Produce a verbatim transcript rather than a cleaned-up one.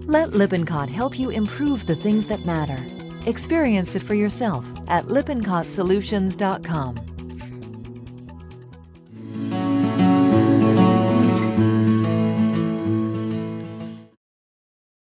Let Lippincott help you improve the things that matter. Experience it for yourself at lippincott solutions dot com.